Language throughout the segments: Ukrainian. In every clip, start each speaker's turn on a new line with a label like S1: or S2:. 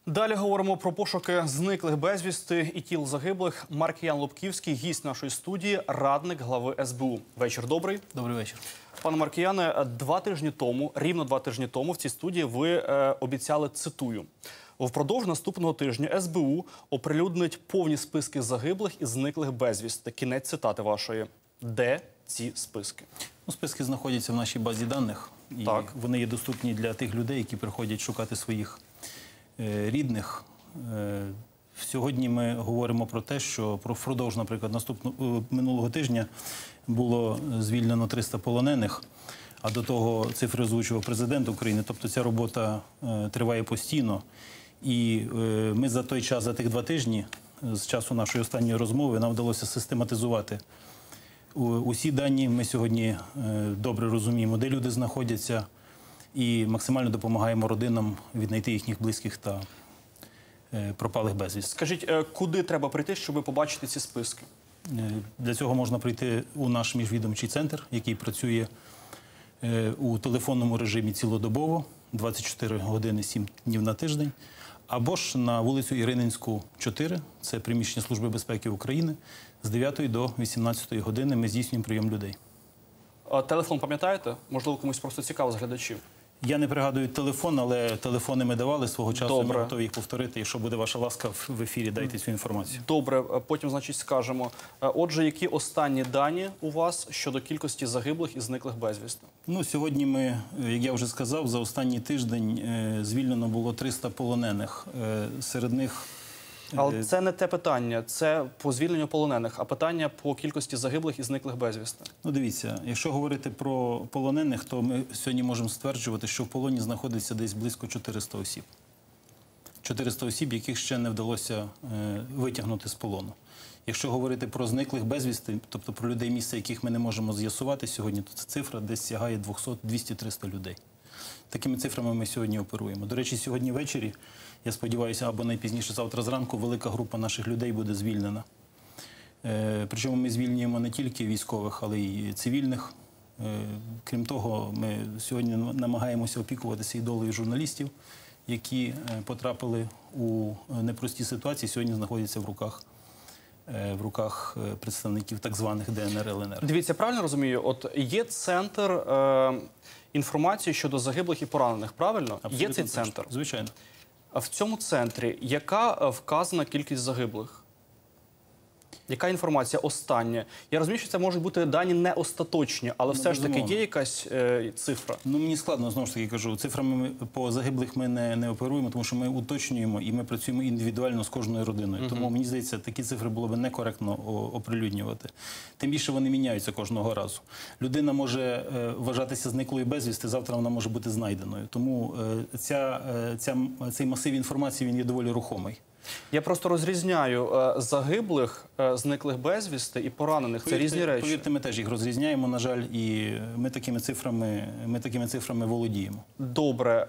S1: Далі говоримо про пошуки зниклих безвісти і тіл загиблих. Маркіян Лобківський, гість нашої студії, радник глави СБУ. Вечір добрий.
S2: Добрий вечір.
S1: Пане Маркіяне, рівно 2 тижні тому в цій студії ви обіцяли, цитую, «Впродовж наступного тижня СБУ оприлюднить повні списки загиблих і зниклих безвісти». Кінець цитати вашої. Де ці списки?
S2: Списки знаходяться в нашій базі даних. І вони є доступні для тих людей, які приходять шукати своїх рідних. Сьогодні ми говоримо про те, що впродовж, наприклад, минулого тижня було звільнено 300 полонених, а до того цифри озвучував президент України. Тобто ця робота триває постійно. І ми за той час, за тих 2 тижні, з часу нашої останньої розмови, нам вдалося систематизувати усі дані. Ми сьогодні добре розуміємо, де люди знаходяться, і максимально допомагаємо родинам віднайти їхніх близьких та пропалих безвісти.
S1: Скажіть, куди треба прийти, щоб побачити ці списки?
S2: Для цього можна прийти у наш міжвідомчий центр, який працює у телефонному режимі цілодобово, 24 години 7 днів на тиждень, або ж на вулицю Ірининську, 4, це приміщення Служби безпеки України, з 9 до 18 години ми здійснюємо прийом людей.
S1: Телефон пам'ятаєте? Можливо, комусь просто цікаво з глядачів.
S2: Я не пригадую телефон, але телефони ми давали свого часу, ми готові їх повторити. Якщо буде ваша ласка в ефірі, дайте цю інформацію.
S1: Добре, потім, значить, скажемо. Отже, які останні дані у вас щодо кількості загиблих і зниклих безвісти?
S2: Сьогодні ми, як я вже сказав, за останній тиждень звільнено було 300 полонених. Серед них...
S1: Але це не те питання, це по звільненню полонених, а питання по кількості загиблих і зниклих безвісти.
S2: Дивіться, якщо говорити про полонених, то ми сьогодні можемо стверджувати, що в полоні знаходиться десь близько 400 осіб. 400 осіб, яких ще не вдалося витягнути з полону. Якщо говорити про зниклих безвісти, тобто про людей, місця яких ми не можемо з'ясувати сьогодні, то ця цифра десь сягає 200-300 людей. Такими цифрами ми сьогодні оперуємо. До речі, сьогодні ввечері, я сподіваюся, або найпізніше завтра зранку, велика група наших людей буде звільнена. Причому ми звільнюємо не тільки військових, але й цивільних. Крім того, ми сьогодні намагаємося опікуватися і долею журналістів, які потрапили у непрості ситуації, сьогодні знаходяться в руках представників так званих ДНР, ЛНР.
S1: Дивіться, правильно розумію, от є центр інформації щодо загиблих і поранених, правильно?
S2: Абсолютно
S1: є цей центр?
S2: Точно. Звичайно.
S1: А в цьому центрі яка вказана кількість загиблих? Яка інформація остання? Я розумію, що це можуть бути дані не остаточні, але все ж таки є якась цифра?
S2: Мені складно, знову ж таки кажу, цифрами по загиблих ми не оперуємо, тому що ми уточнюємо і ми працюємо індивідуально з кожною родиною. Тому, мені здається, такі цифри було б некоректно оприлюднювати. Тим більше вони міняються кожного разу. Людина може вважатися зниклою безвісти, завтра вона може бути знайденою. Тому цей масив інформації, він є доволі рухомий.
S1: Я просто розрізняю загиблих, зниклих безвісти і поранених. Це різні речі.
S2: Повірте, ми теж їх розрізняємо, на жаль, і ми такими цифрами володіємо.
S1: Добре.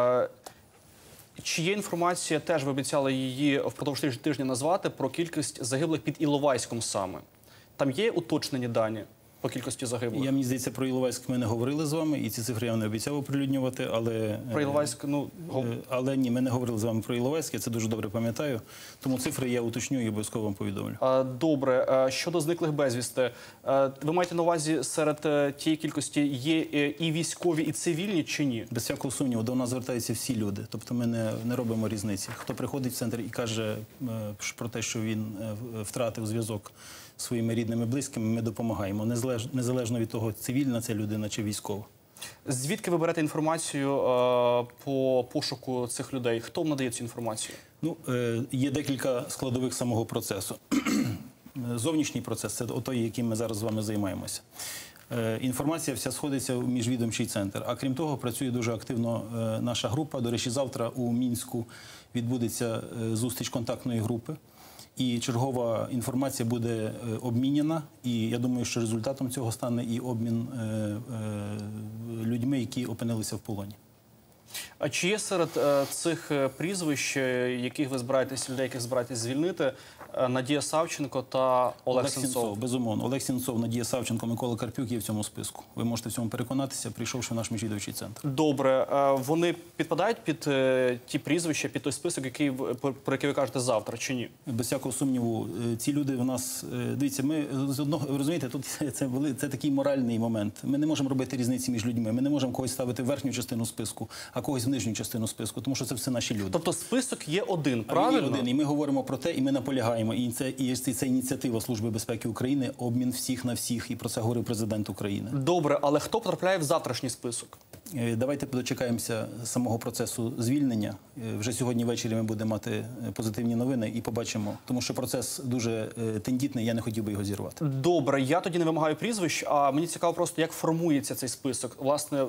S1: Чи є інформація, теж ви обіцяли її впродовж тижня назвати, про кількість загиблих під Іловайськом саме? Там є уточнені дані по кількості загиблих?
S2: Мені здається, про Іловайськ ми не говорили з вами, і ці цифри я не обіцяв оприлюднювати, але...
S1: Про Іловайськ,
S2: Але ні, ми не говорили з вами про Іловайськ, я це дуже добре пам'ятаю, тому цифри я уточню і обов'язково вам повідомлю.
S1: Добре. Щодо зниклих безвісти, ви маєте на увазі, серед тієї кількості є і військові, і цивільні, чи ні?
S2: Без всякого сумніву, до нас звертаються всі люди, тобто ми не робимо різниці. Хто приходить в центр і каже про те, що він втратив зв'язок зі своїми рідними, близькими, ми допомагаємо, незалежно від того, цивільна ця людина чи військова.
S1: Звідки ви берете інформацію по пошуку цих людей? Хто вам надає цю інформацію?
S2: Є декілька складових самого процесу. Зовнішній процес – це той, яким ми зараз з вами займаємося. Інформація вся сходиться в міжвідомчий центр. А крім того, працює дуже активно наша група. До речі, завтра у Мінську відбудеться зустріч контактної групи. І чергова інформація буде обміняна, і я думаю, що результатом цього стане і обмін людьми, які опинилися в полоні.
S1: А чи є серед цих прізвищ, яких ви збираєтесь, людей, яких збираєтесь звільнити, Надія Савченко та Олег Сенцов?
S2: Безумовно. Олег Сенцов, Надія Савченко, Микола Карпюк є в цьому списку. Ви можете в цьому переконатися, прийшовши в наш міжвідомчий центр.
S1: Добре. Вони підпадають під ті прізвища, під той список, про який ви кажете завтра, чи ні?
S2: Без всякого сумніву, ці люди в нас... Дивіться, ми з одного... Ви розумієте, тут це такий моральний момент. Ми не можемо робити різниці між людьми. Ми не можемо когось ставити в верхню частину списку, а когось в нижню частину списку, тому що це все наші люди.
S1: Тобто список є один, правильно?
S2: Є один, і ми говоримо про те, і ми наполягаємо. І це ініціатива Служби безпеки України, обмін всіх на всіх, і про це говорив президент України.
S1: Добре, але хто потрапляє в завтрашній список?
S2: Давайте дочекаємося самого процесу звільнення. Вже сьогодні ввечері ми будемо мати позитивні новини і побачимо, тому що процес дуже тендітний, я не хотів би його зірвати.
S1: Добре, я тоді не вимагаю прізвищ, а мені цікаво просто, як формується цей список, власне,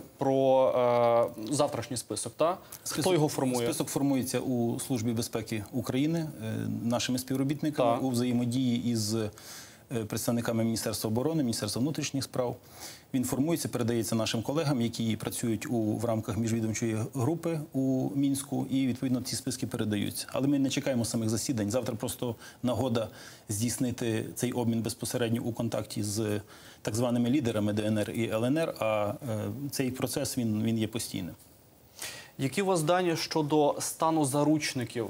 S1: про завтрашній список, так? Хто його формує?
S2: Список формується у Службі безпеки України, нашими співробітниками, у взаємодії із представниками Міністерства оборони, Міністерства внутрішніх справ. Він формується, передається нашим колегам, які працюють в рамках міжвідомчої групи у Мінську, і, відповідно, ці списки передаються. Але ми не чекаємо самих засідань. Завтра просто нагода здійснити цей обмін безпосередньо у контакті з так званими лідерами ДНР і ЛНР, а цей процес, він є постійним.
S1: Які у вас дані щодо стану заручників?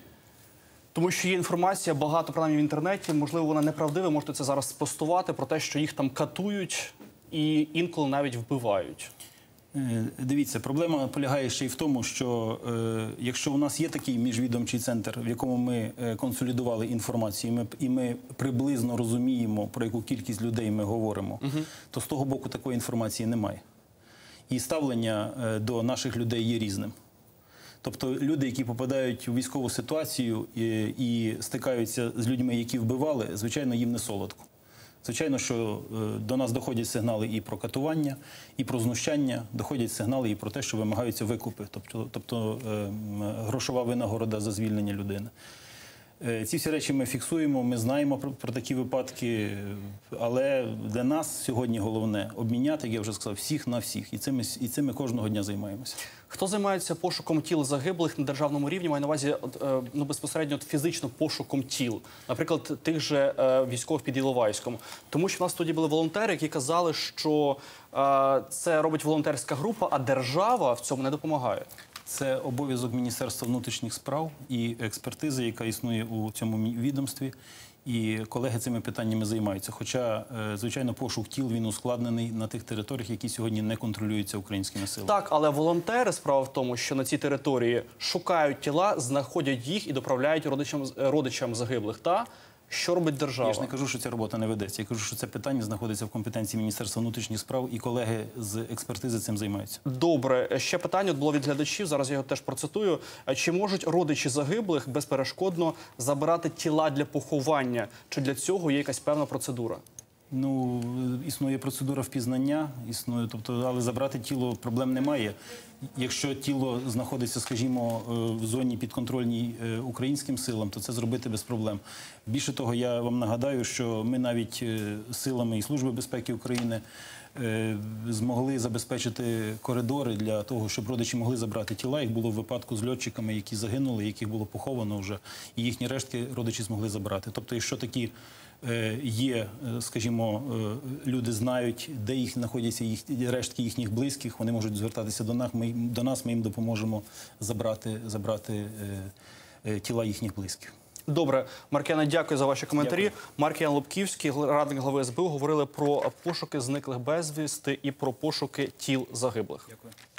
S1: Тому що є інформація, багато, принаймні, в інтернеті, можливо, вона неправдива, можете це зараз спростувати, про те, що їх там катують і інколи навіть вбивають.
S2: Дивіться, проблема полягає ще й в тому, що якщо у нас є такий міжвідомчий центр, в якому ми консолідували інформацію, і ми приблизно розуміємо, про яку кількість людей ми говоримо, то з того боку такої інформації немає. І ставлення до наших людей є різним. Тобто люди, які попадають у військову ситуацію і стикаються з людьми, які вбивали, звичайно, їм не солодко. Звичайно, що до нас доходять сигнали і про катування, і про знущання, доходять сигнали і про те, що вимагаються викупи, тобто грошова винагорода за звільнення людини. Ці всі речі ми фіксуємо, ми знаємо про такі випадки, але для нас сьогодні головне обміняти, як я вже сказав, всіх на всіх. І цим ми кожного дня займаємося.
S1: Хто займається пошуком тіл загиблих на державному рівні, маю на увазі безпосередньо фізично пошуком тіл, наприклад, тих же військових під Іловайськом? Тому що в нас тоді були волонтери, які казали, що це робить волонтерська група, а держава в цьому не допомагає.
S2: Це обов'язок Міністерства внутрішніх справ і експертизи, яка існує у цьому відомстві. І колеги цими питаннями займаються. Хоча, звичайно, пошук тіл, він ускладнений на тих територіях, які сьогодні не контролюються українськими силами.
S1: Так, але волонтери, справа в тому, що на цій території шукають тіла, знаходять їх і доправляють родичам загиблих. Та що робить держава?
S2: Я ж не кажу, що ця робота не ведеться. Я кажу, що це питання знаходиться в компетенції Міністерства внутрішніх справ, і колеги з експертизи цим займаються.
S1: Добре. Ще питання було від глядачів, зараз я його теж процитую. Чи можуть родичі загиблих безперешкодно забирати тіла для поховання? Чи для цього є якась певна процедура?
S2: Ну, існує процедура впізнання, але забрати тіло проблем немає. Якщо тіло знаходиться, скажімо, в зоні підконтрольній українським силам, то це зробити без проблем. Більше того, я вам нагадаю, що ми навіть силами і Служби безпеки України змогли забезпечити коридори для того, щоб родичі могли забрати тіла. Їх було в випадку з льотчиками, які загинули, яких було поховано вже, і їхні рештки родичі змогли забрати. Тобто, якщо такі є, скажімо, люди знають, де їх знаходяться рештки їхніх близьких, вони можуть звертатися до нас, ми їм допоможемо забрати тіла їхніх близьких.
S1: Добре. Маркіяне, дякую за ваші коментарі. Дякую. Маркіян Лобківський, радник глави СБУ, говорили про пошуки зниклих безвісти і про пошуки тіл загиблих.
S2: Дякую.